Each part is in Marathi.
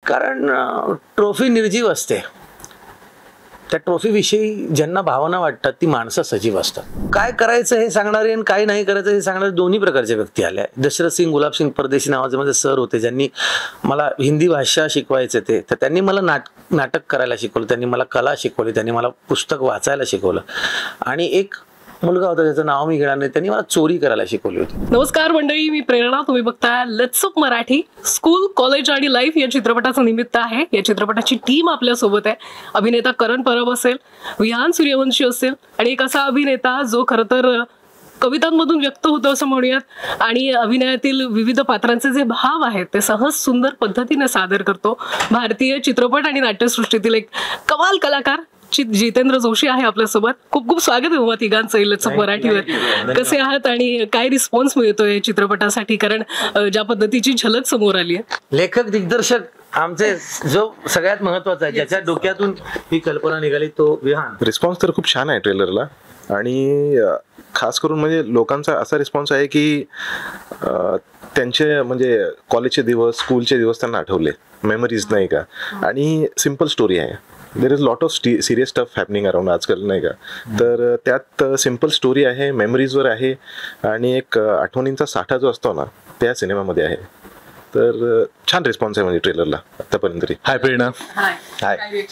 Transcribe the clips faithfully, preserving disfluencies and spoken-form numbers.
कारण ट्रॉफी निर्जीव असते. त्या ट्रॉफीविषयी ज्यांना भावना वाटतात ती माणसं सजीव असतात. काय करायचं हे सांगणारे आणि काय नाही करायचं हे सांगणारे दोन्ही प्रकारचे व्यक्ती आले. दशरथ सिंग गुलाब सिंग परदेशी नावाचे माझे सर होते, ज्यांनी मला हिंदी भाषा शिकवायचे ते. तर त्यांनी मला नाट नाटक करायला शिकवलं, त्यांनी मला कला शिकवली, त्यांनी मला पुस्तक वाचायला शिकवलं. आणि एक मुलगा होता ज्याचं नाव मी घेणार नाही, त्यांनी मला चोरी करायला शिकवली होती. नमस्कार मंडळी, मी प्रेरणा. तुम्ही बघताय let's up Marathi. School, college आणि लाईफ या चित्रपटाचं निमित्त आहे. या चित्रपटाची टीम आपल्या सोबत आहे. अभिनेता करण परब असेल, विहान सूर्यवंशी असेल आणि एक असा अभिनेता जो खरं तर कवितांमधून व्यक्त होतो असं म्हणूयात आणि अभिनयातील विविध पात्रांचे जे भाव आहेत ते सहज सुंदर पद्धतीने सादर करतो. भारतीय चित्रपट आणि नाट्यसृष्टीतील एक कमाल कलाकार जितेंद्र जोशी आहे आपल्यासोबत. खूप खूप स्वागत आहे तिघांचं लेट्स अप मराठीवर. कसे आहात आणि काय रिस्पॉन्स मिळतोय चित्रपटासाठी? कारण ज्या पद्धतीची झलक समोर आली आहे. लेखक दिग्दर्शक आमचे जो सगळ्यात महत्वाचा आहे, ज्याच्या डोक्यातून ही कल्पना निघाली, तो विहान. रिस्पॉन्स तर खूप छान आहे ट्रेलरला आणि खास करून म्हणजे लोकांचा असा रिस्पॉन्स आहे की त्यांचे म्हणजे कॉलेजचे दिवस, स्कूलचे दिवस त्यांना आठवले, मेमरीज नाही का. आणि सिम्पल स्टोरी आहे. There is lot of serious stuff happening around आजकाल नाही का. तर त्यात सिम्पल स्टोरी आहे, मेमरीजवर आहे आणि एक आठवणींचा साठा जो असतो ना त्या सिनेमामध्ये आहे. तर छान रिस्पॉन्स आहे म्हणजे ट्रेलरला आतापर्यंत तरी. हाय प्रेरणा. हाय.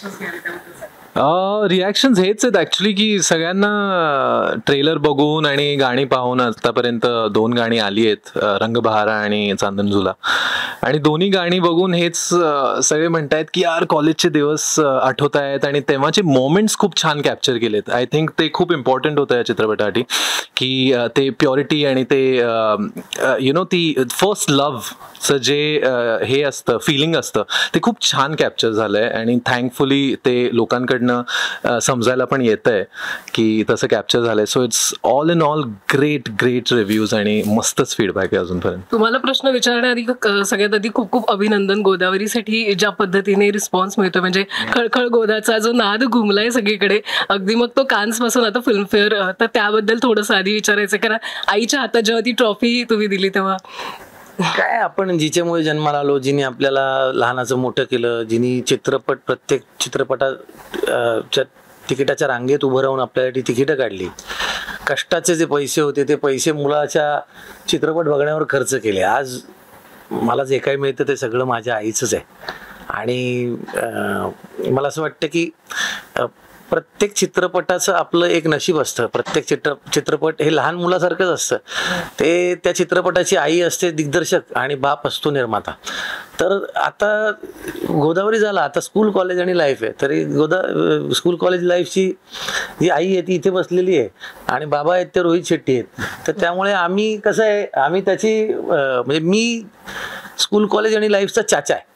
रिॲक्शन्स हेच आहेत ॲक्च्युली की सगळ्यांना ट्रेलर बघून आणि गाणी पाहून आतापर्यंत दोन गाणी आली आहेत, रंगबहारा आणि चांदन झुला. आणि दोन्ही गाणी बघून हेच सगळे म्हणतायत की यार कॉलेजचे दिवस आठवत आहेत आणि तेव्हाचे मोमेंट्स खूप छान कॅप्चर केलेत. आय थिंक ते खूप इम्पॉर्टंट होतं या चित्रपटासाठी की ते प्युरिटी आणि ते यु नो ती फर्स्ट लव्हचं जे हे असतं, फिलिंग असतं, ते खूप छान कॅप्चर झालं आहे. आणि थँकफुली ते लोकांकडनं समजायला पण येत आहे की तसं कॅप्चर झालंय. So it's all in all great great reviews आणि मस्तच फीडबॅक आहे अजूनपर्यंत. तुम्हाला प्रश्न विचारण्याआधी सगळ्यात आधी खूप खूप अभिनंदन. गोदावरीसाठी ज्या पद्धतीने रिस्पॉन्स मिळतो, म्हणजे खळखळ गोदाचा जो नाद घुमलाय सगळीकडे, अगदी मग तो कान्स पासून आता फिल्मफेअर, तर त्याबद्दल थोडंसं आधी विचारायचं. कारण आईच्या हातात जेव्हा ती ट्रॉफी तुम्ही दिली तेव्हा काय, आपण जिच्यामुळे जन्माला आलो, जिने आपल्याला लहानाचं मोठं केलं, जिने चित्रपट प्रत्येक चित्रपटाच्या तिकिटाच्या रांगेत उभं राहून आपल्यासाठी तिकीटं काढली, कष्टाचे जे पैसे होते ते पैसे मुलाच्या चित्रपट बघण्यावर खर्च केले. आज मला जे काही मिळतं ते सगळं माझ्या आईचंच आहे. आणि मला असं वाटतं की प्रत्येक चित्रपटाचं आपलं एक नशीब असतं. प्रत्येक चित्र चित्रपट हे लहान मुलासारखंच असतं. ते त्या चित्रपटाची आई असते दिग्दर्शक आणि बाप असतो निर्माता. तर आता गोदावरी झाला, आता स्कूल, कॉलेज आणि लाईफ आहे. तरी गोदा स्कूल कॉलेज लाईफची जी आई आहे ती इथे बसलेली आहे आणि बाबा आहेत ते रोहित शेट्टी आहेत. तर त्यामुळे आम्ही कसं आहे, आम्ही त्याची म्हणजे मी स्कूल, कॉलेज आणि लाईफचा चाचा आहे.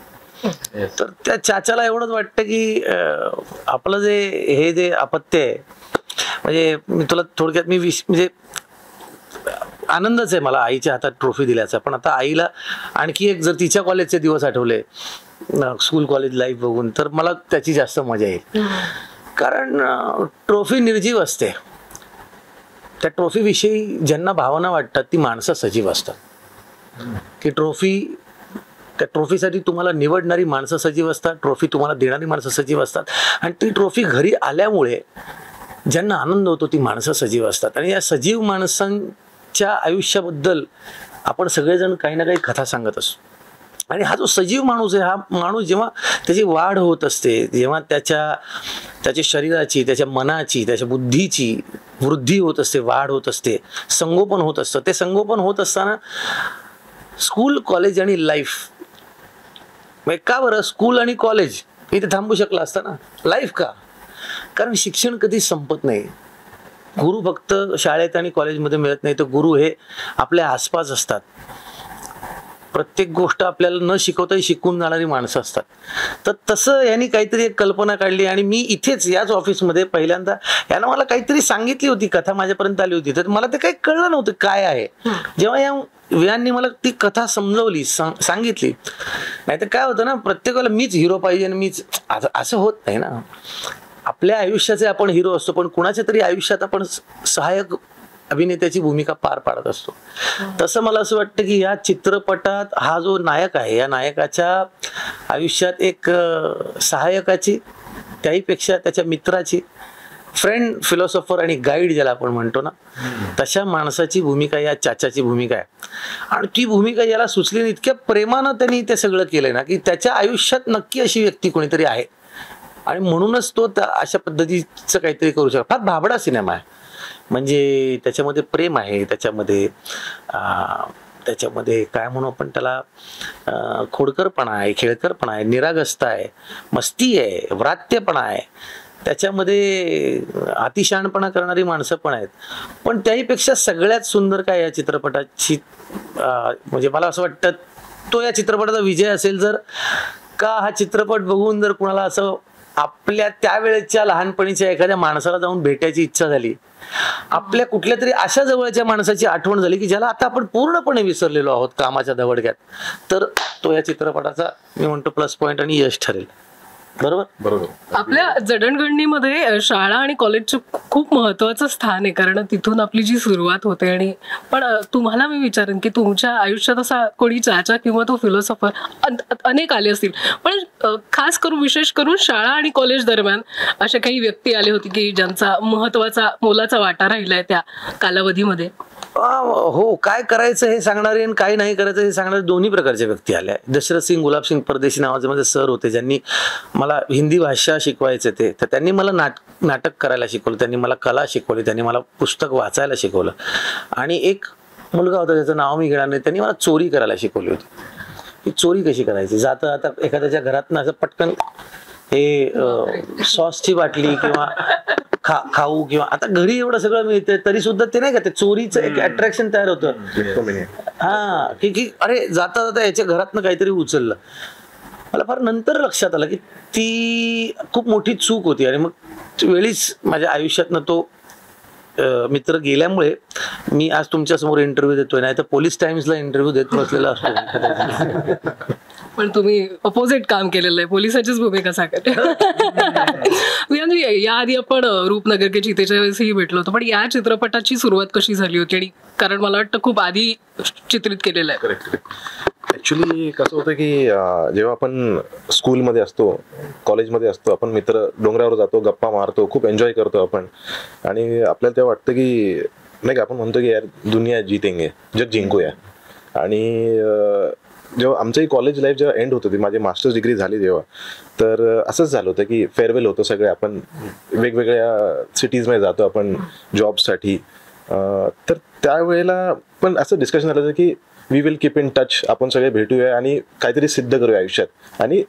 तर त्या चाचाला एवढंच वाटतं की आपलं जे हे जे अपत्य आहे, म्हणजे मी तुला थोडक्यात मी विश म्हणजे आनंदच आहे मला आईच्या हातात ट्रॉफी दिल्याचा. पण आता आईला आणखी एक जर तिच्या कॉलेजचे दिवस आठवले, स्कूल कॉलेज लाईफ बघून, तर मला त्याची जास्त मजा येईल. कारण ट्रॉफी निर्जीव असते. त्या ट्रॉफीविषयी ज्यांना भावना वाटतात ती माणसं सजीव असतात. की ट्रॉफी, त्या ट्रॉफीसाठी तुम्हाला निवडणारी माणसं सजीव असतात, ट्रॉफी तुम्हाला देणारी माणसं सजीव असतात. आणि ती ट्रॉफी घरी आल्यामुळे ज्यांना आनंद होतो ती माणसं सजीव असतात. आणि या सजीव माणसांच्या आयुष्याबद्दल आपण सगळेजण काही ना काही कथा सांगत असतो. आणि हा जो सजीव माणूस आहे, हा माणूस जेव्हा त्याची वाढ होत असते, जेव्हा त्याच्या त्याच्या शरीराची, त्याच्या मनाची, त्याच्या बुद्धीची वृद्धी होत असते, वाढ होत असते, संगोपन होत असतं, ते संगोपन होत असताना स्कूल, कॉलेज आणि लाईफ, का बरं स्कूल आणि कॉलेज इथे थांबू शकला असता ना, लाईफ का? कारण शिक्षण कधीच संपत नाही. गुरु फक्त शाळेत आणि कॉलेजमध्ये मिळत नाही, तर गुरु हे आपल्या आसपास असतात. प्रत्येक गोष्ट आपल्याला न शिकवताही शिकून जाणारी माणसं असतात. तर तसं यांनी काहीतरी एक कल्पना काढली आणि मी इथेच याच ऑफिसमध्ये पहिल्यांदा यानं मला काहीतरी सांगितली होती, कथा माझ्यापर्यंत आली होती, तर मला ते काही कळलं नव्हतं काय आहे. जेव्हा या विहानने मला ती कथा समजवली, सांगितली, नाही तर काय होतं ना, प्रत्येकाला मीच हिरो पाहिजे आणि मीच, असं होत नाही ना. आपल्या आयुष्याचे आपण हिरो असतो, पण कुणाच्या तरी आयुष्यात आपण सहाय्यक अभिनेत्याची भूमिका पार पाडत असतो. तसं मला असं वाटतं की या चित्रपटात हा जो नायक आहे या नायकाच्या आयुष्यात एक सहाय्यकाची, त्याहीपेक्षा त्याच्या मित्राची, फ्रेंड, फिलॉसॉफर आणि गाईड ज्याला आपण म्हणतो ना, तशा माणसाची भूमिका या चाचाची भूमिका आहे. आणि ती भूमिका याला सुचली, इतक्या प्रेमानं त्यांनी ते सगळं केलंय ना की त्याच्या आयुष्यात नक्की अशी व्यक्ती कोणीतरी आहे आणि म्हणूनच तो अशा पद्धतीचं काहीतरी करू शकतो. फार भाबडा सिनेमा आहे, म्हणजे त्याच्यामध्ये प्रेम आहे, त्याच्यामध्ये त्याच्यामध्ये काय म्हणू आपण त्याला, खोडकरपणा आहे, खेळकरपणा आहे, निरागसता आहे, मस्ती आहे, व्रात्यपणा आहे, त्याच्यामध्ये अतिशहाणपणा करणारी माणसं पण आहेत. पण त्याहीपेक्षा सगळ्यात सुंदर काय या चित्रपटाची, म्हणजे मला असं वाटतं तो या चित्रपटाचा विजय असेल जर का हा चित्रपट बघून जर कुणाला असं आपल्या त्यावेळेच्या लहानपणीच्या एखाद्या माणसाला जाऊन भेटायची इच्छा झाली, आपल्या कुठल्या तरी अशा जवळच्या माणसाची आठवण झाली की ज्याला आता आपण पूर्णपणे विसरलेलो आहोत कामाच्या दवडक्यात, तर तो या चित्रपटाचा मी म्हणतो प्लस पॉइंट आणि यश ठरेल. बरोबर बरोबर आपल्या जडणघडणीमध्ये शाळा आणि कॉलेजचं खूप महत्वाचं स्थान आहे, कारण तिथून आपली जी सुरुवात होते. आणि पण तुम्हाला मी विचारेन की तुमच्या आयुष्यात असा कोणी चाचा किंवा तो फिलॉसॉफर अनेक आले असतील, पण खास करून विशेष करून शाळा आणि कॉलेज दरम्यान अशा काही व्यक्ती आले होते की ज्यांचा महत्वाचा मोलाचा वाटा राहिलाय त्या कालावधीमध्ये? हो, काय करायचं हे सांगणारे आणि काय नाही करायचं हे सांगणारे दोन्ही प्रकारचे व्यक्ती आले. दशरथ सिंग गुलाब सिंग परदेशी नावाचे माझे सर होते, ज्यांनी मला हिंदी भाषा शिकवायचे ते, तर त्यांनी मला नाट नाटक करायला शिकवलं, त्यांनी मला कला शिकवली, त्यांनी मला पुस्तक वाचायला शिकवलं. आणि एक मुलगा होता त्याचं नाव मी घेणार नाही, त्यांनी मला चोरी करायला शिकवली होती. की चोरी कशी करायची, जाता आता एखाद्याच्या घरात असं पटकन हे सॉसची बाटली किंवा खा खाऊ किंवा आता घरी एवढं सगळं मिळतंय तरी सुद्धा ते नाही का ते चोरीचं एक अट्रॅक्शन तयार होतं. हा की की अरे जाता जाता याच्या घरातनं काहीतरी उचललं. मला फार नंतर लक्षात आलं की ती खूप मोठी चूक होती. आणि मग वेळीच माझ्या आयुष्यातनं तो मित्र गेल्यामुळे मी आज तुमच्या समोर इंटरव्ह्यू देतोय, नाही तर पोलीस टाइम्सला इंटरव्ह्यू देत बसलेला असतो. पण तुम्ही अपोजिट काम केलेलं आहे, पोलिसाचीच भूमिका साकारते. याआधी आपण रूपनगर के चितेच्या वेळेसही भेटलो होतो, पण या चित्रपटाची सुरुवात कशी झाली होती? आणि कारण मला वाटतं खूप आधी चित्रित केलेलं आहे. ऍक्च्युली कसं होतं की जेव्हा आपण स्कूलमध्ये असतो, कॉलेजमध्ये असतो, आपण मित्र डोंगरावर जातो, गप्पा मारतो, खूप एन्जॉय करतो आपण. आणि आपल्याला तेव्हा वाटतं की नाही का आपण म्हणतो की यार दुनिया जीतेंगे, जग जिंकूया. आणि जेव्हा आमचंही कॉलेज लाईफ जेव्हा एंड होत होती, माझी मास्टर्स डिग्री झाली जेव्हा, तर असंच झालं होतं की फेअरवेल होतं, सगळे आपण वेगवेगळ्या सिटीजमध्ये जातो आपण जॉबसाठी. तर त्यावेळेला पण असं डिस्कशन झालं होतं की we will keep in touch, आपण सगळे भेटूया आणि काहीतरी सिद्ध करूया आयुष्यात आणि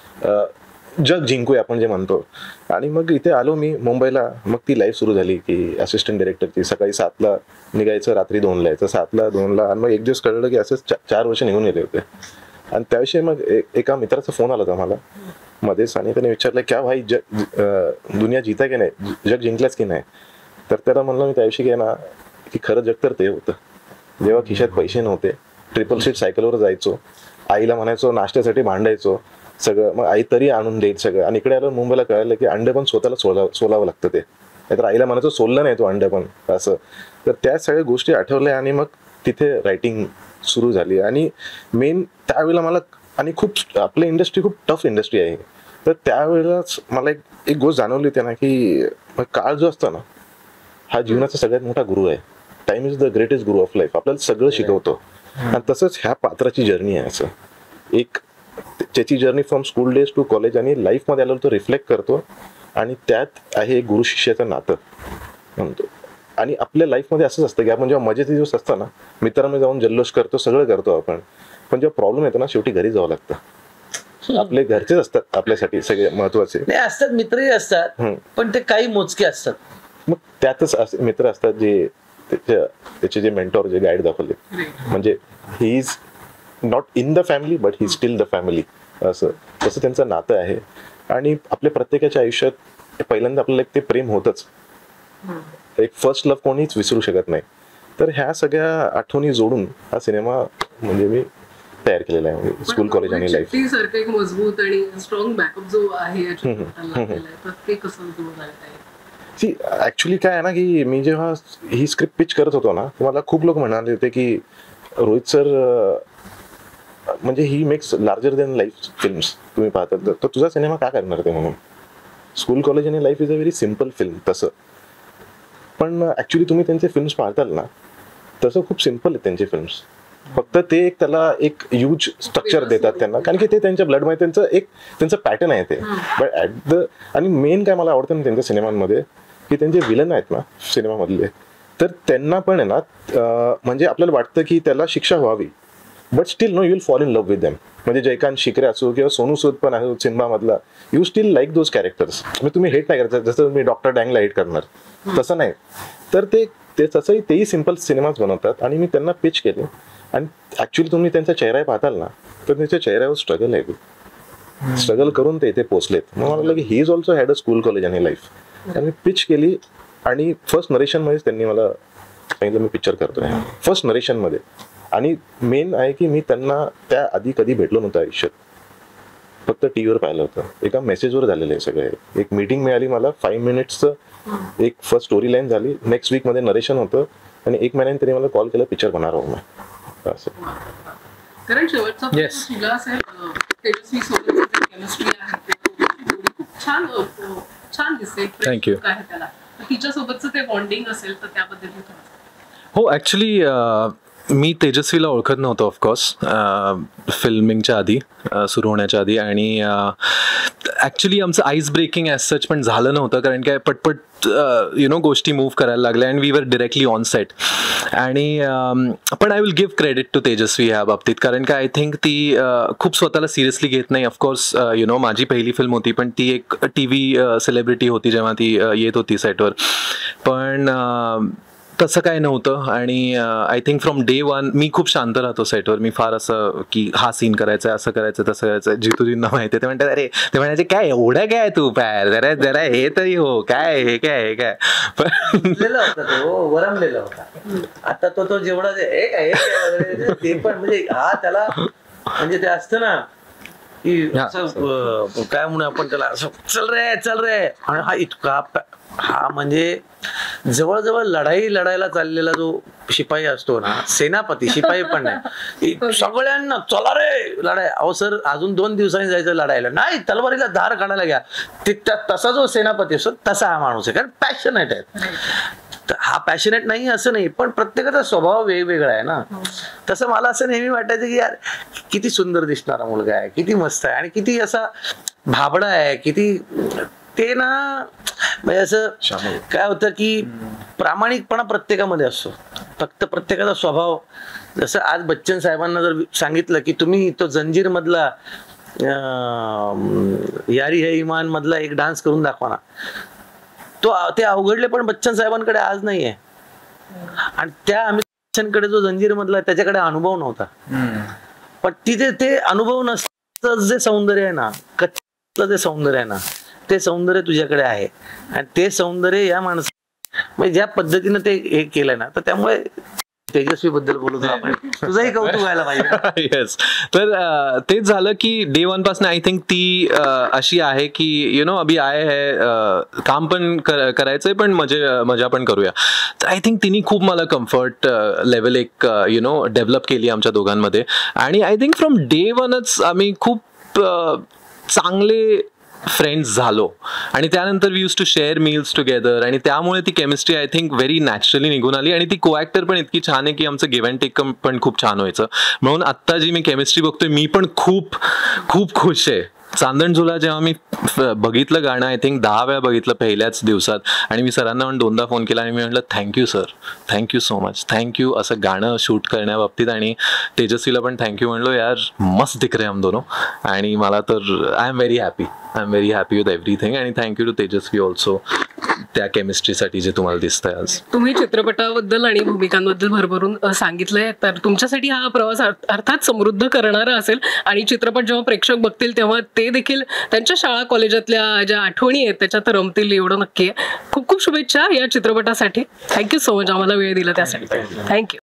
जग जिंकूया आपण जे म्हणतो. आणि मग इथे आलो मी मुंबईला. मग ती लाईफ सुरू झाली की असिस्टंट डायरेक्टरची. सकाळी सातला निघायचं, रात्री दोनला यायचं, सातला दोनला. आणि मग एक दिवस कळलं की असंच चार वर्ष निघून गेले होते. आणि त्याविषयी मग एका मित्राचा फोन आला होता मला मध्येच, आणि त्याने विचारलं क्या भाई जग दुनिया जीता की नाही, जग जिंकल्याच की नाही. तर त्याला म्हणलं मी त्याविषयी काय ना की खरं जग तर ते होतं जेव्हा खिशात पैसे नव्हते, ट्रिपल सीट सायकलवर जायचो, आईला म्हणायचो नाश्त्यासाठी भांडायचो सगळं, मग आई तरी आणून देईल सगळं. आणि इकडे आलं मुंबईला कळलं की अंडे पण स्वतःला सोला सोलावं लागतं. ते नाहीतर आईला म्हणायचं सोललं नाही तो अंडे पण असं. तर त्या सगळ्या गोष्टी आठवल्या आणि मग तिथे रायटिंग सुरू झाली. आणि मेन त्यावेळेला मला, आणि खूप आपली इंडस्ट्री खूप टफ इंडस्ट्री आहे, तर त्यावेळेलाच मला एक एक गोष्ट जाणवली होती ना की काळ जो असतो ना हा जीवनाचा सगळ्यात मोठा गुरु आहे. Time is the greatest guru of life. आपल्याला सगळं शिकवतो. आणि तसंच ह्या पात्राची जर्नी आहे. असं एक त्याची journey from school days to college आणि लाईफमध्ये आल्यावर तो रिफ्लेक्ट करतो. आणि त्यात आहे एक गुरु शिष्याचं नातं म्हणतो. आणि आपल्या लाईफमध्ये असंच असतं की आपण जेव्हा मजेचे दिवस असतं ना, मित्रांमध्ये जाऊन जल्लोष करतो, सगळं करतो आपण, पण जेव्हा प्रॉब्लेम येतो ना शेवटी घरी जावं लागतं. आपले घरचेच असतात आपल्यासाठी सगळे महत्वाचे. नाही असतात, मित्रही असतात, पण ते काही मोजके असतात. मग त्यातच मित्र असतात जे त्याच्या त्याचे जे मेंटॉर, जे गाईड दाखवले, म्हणजे he is not in the family but he still the family. असं तसं त्यांचं नातं आहे. आणि आपल्या प्रत्येकाच्या आयुष्यात पहिल्यांदा आपल्याला एक ते प्रेम होतच. एक फर्स्ट लव्ह कोणीच विसरू शकत नाही. तर ह्या सगळ्या आठवणी जोडून हा सिनेमा म्हणजे मी तयार केलेला आहे. म्हणजे स्कूल कॉलेज आणि लाईफ सारखं एक मजबूत आणि स्ट्रॉंग बॅकअप जो आहे सी ऍक्च्युली काय आहे ना की मी जेव्हा ही स्क्रिप्ट पिच करत होतो ना, मला खूप लोक म्हणाले होते की रोहित सर म्हणजे he makes larger than life films, तुम्ही पाहतात तर तुझा सिनेमा का करणार ते म्हणून. स्कूल कॉलेज आणि life is a very simple film तसं, पण ऍक्च्युली तुम्ही त्यांचे फिल्म्स पाहताल ना तसं खूप सिम्पल आहेत त्यांचे फिल्म्स. फक्त ते एक त्याला एक ह्यूज स्ट्रक्चर देतात त्यांना, कारण की ते त्यांच्या ब्लडमध्ये त्यांचं एक त्यांचं पॅटर्न आहे ते. बट ॲट द आणि मेन काय मला आवडतं ना त्यांच्या सिनेमांमध्ये की त्यांचे विलन आहेत ना सिनेमामधले, तर त्यांना पण आहे ना म्हणजे आपल्याला वाटतं की त्याला शिक्षा व्हावी, but still no you will fall in love with them. म्हणजे जयकांत शिकरे असो किंवा सोनू सूद पण आहे सिनेमामधला, you still like those characters. म्हणजे तुम्ही हेट नाही करायचं जसं तुम्ही डॉक्टर डँगला हेट करणार तसं नाही. तर ते ते तसंही तेही सिम्पल सिनेमाच बनवतात. आणि मी त्यांना पिच केले आणि ऍक्च्युली तुम्ही त्यांचा चेहरा पाहताल ना तर त्यांच्या चेहऱ्यावर स्ट्रगल आहे, स्ट्रगल करून ते इथे पोहोचलेत. मग मला वाटलं की he is also had a school college आणि लाईफ. आणि मी पिच केली आणि फर्स्ट नरेशन मध्येच त्यांनी मला सांगितलं मी पिक्चर करतोय, फर्स्ट नरेशन मध्ये. आणि मेन आहे की मी त्यांना त्या आधी कधी भेटलो नव्हतं आयुष्यात, फक्त टी व्हीवर पाहिलं होतं. एका मेसेजवर झालेलं आहे सगळे. एक मीटिंग मिळाली मला फाईव्ह मिनिट्सचं, एक फर्स्ट स्टोरी लाईन झाली, नेक्स्ट वीक मध्ये नरेशन होतं आणि एक महिन्याने त्यांनी मला कॉल केला पिक्चर बनणार आहोत मी असं. कारण शेवटचा तुला असेल तेजस्वी सोबतचं केमिस्ट्री आहे ते खूप छान छान दिसते. थँक्यू. काय त्याला तिच्यासोबतचं ते बॉन्डिंग असेल तर त्याबद्दल हो ॲक्च्युली मी तेजस्वीला ओळखत नव्हतो ऑफकोर्स फिल्मिंगच्या आधी, सुरू होण्याच्या आधी. आणि ॲक्च्युली आमचं आईस ब्रेकिंग ॲज सच पण झालं नव्हतं, कारण काय पटपट यु नो गोष्टी मूव्ह करायला लागल्या and we were directly on set. आणि पण I will give credit to Tejasswi ह्या बाबतीत, कारण काय आय थिंक ती खूप स्वतःला सिरियसली घेत नाही. ऑफकोर्स यु नो माझी पहिली फिल्म होती, पण ती एक टी व्ही सेलिब्रिटी होती जेव्हा ती येत होती सेटवर, पण तसं काय नव्हतं. आणि I think from day one मी खूप शांत राहतो सेटवर. मी फार असं की हा सीन करायचा आहे, असं करायचं तसं करायचं. जितूजींना माहिती आहे, ते म्हणतात अरे ते म्हणायचे काय एवढं काय तू पाय जरा जरा हे तरी हो काय हे काय हे काय. पण होता तो वरमलेला होता. आता तो तो जेवढा ते पण म्हणजे हा त्याला म्हणजे ते असतं ना की असं काय म्हणून आपण त्याला असं चल रे चल रे. आणि हा इतका हा म्हणजे जवळजवळ लढाई लढायला चाललेला जो शिपाई असतो ना, सेनापती शिपाई पण नाही, सगळ्यांना चला रे लढाई. अहो सर अजून दोन दिवसांनी जायचं लढायला, नाही तलवारीला धार काढायला घ्या. तसा जो सेनापती असतो तसा हा माणूस आहे, कारण पॅशनेट आहे. हा पॅशनेट नाही असं नाही, पण प्रत्येकाचा स्वभाव वेगवेगळा आहे ना. तसं मला असं नेहमी वाटायचं की यार किती सुंदर दिसणारा मुलगा आहे, किती मस्त आहे आणि किती असा भाबडा आहे, किती ते ना म्हणजे असं काय होतं की प्रामाणिकपणा प्रत्येकामध्ये असतो, फक्त प्रत्येकाचा स्वभाव. जसं आज बच्चन साहेबांना जर सांगितलं की तुम्ही तो जंजीर मधला यारी है इमान मधला एक डान्स करून दाखवा ना, तो ते अवघडले पण बच्चन साहेबांकडे आज नाहीये. आणि त्या अमिताभ बच्चनकडे जो जंजीर मधला त्याच्याकडे अनुभव नव्हता, पण तिथे ते अनुभव नसतं जे सौंदर्य आहे ना, कच्चं जे सौंदर्य आहे ना, ते सौंदर्य तुझ्याकडे आहे. आणि ते सौंदर्य या माणसा म्हणजे ज्या पद्धतीनं ते हे केलंय ना, तर त्यामुळे तेजस्वी बद्दल बोलतो आपण, तुझंही कौतुक व्हायला पाहिजे. येस. तर तेच झालं की डे वन पासून आय थिंक ती अशी आहे की यु नो अभि आय है, काम पण करायचंय पण मजा मजा पण करूया. तर आय थिंक तिने खूप मला कम्फर्ट लेवल एक यु नो डेव्हलप केली आमच्या दोघांमध्ये. आणि आय थिंक फ्रॉम डे वनच आम्ही खूप चांगले फ्रेंड्स झालो. आणि त्यानंतर we use to share meals together, आणि त्यामुळे ती chemistry I think very naturally निघून आली. आणि ती को ॲक्टर पण इतकी छान आहे की आमचं गिव्ह अँड टेक पण खूप छान व्हायचं. म्हणून आत्ता जी मी केमिस्ट्री बघतोय मी पण खूप खूप खुश आहे. चांदण झुला जेव्हा मी बघितलं गाणं आय थिंक दहा वेळा बघितलं पहिल्याच दिवसात, आणि मी सरांना पण दोनदा फोन केला आणि मी म्हटलं thank you sir, thank you so much, thank you असं गाणं शूट करण्याबाबतीत. आणि तेजस्वीला पण थँक्यू म्हणलो, यार मस्त दिख रहे हम दोनों. आणि मला तर I am very happy, I am very happy with everything. आणि थँक्यू टू तेजस्वी ऑल्सो त्या केमिस्ट्रीसाठी जे तुम्हाला दिसतंय आज. तुम्ही चित्रपटाबद्दल आणि भूमिकांबद्दल भरभरून सांगितलंय, तर तुमच्यासाठी हा प्रवास अर्थात समृद्ध करणारा असेल. आणि चित्रपट जेव्हा प्रेक्षक बघतील तेव्हा ते देखील त्यांच्या शाळा कॉलेजातल्या ज्या आठवणी आहेत त्याच्यात रमतील एवढं नक्की आहे. खूप खूप शुभेच्छा या चित्रपटासाठी. थँक्यू सो मच आम्हाला वेळ दिला त्यासाठी. थँक्यू.